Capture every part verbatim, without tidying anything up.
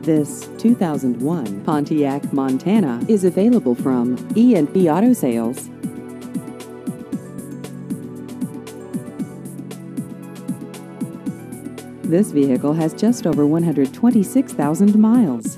This two thousand one Pontiac Montana is available from E and P Auto Sales. This vehicle has just over one hundred twenty-six thousand miles.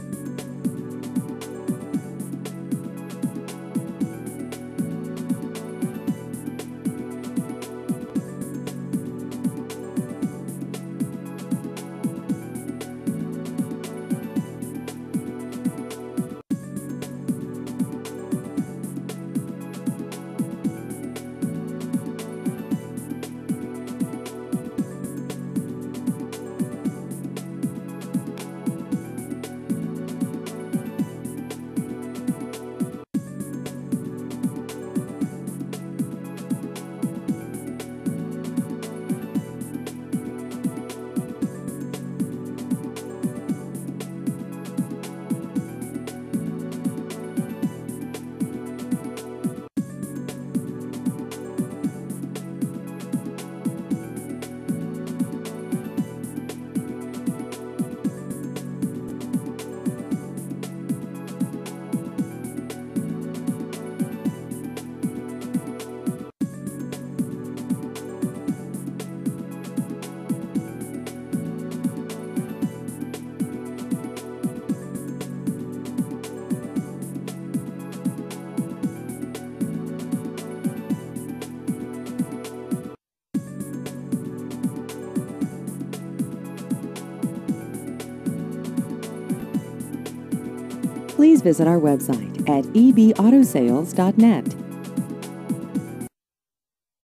Please visit our website at e b auto sales dot net.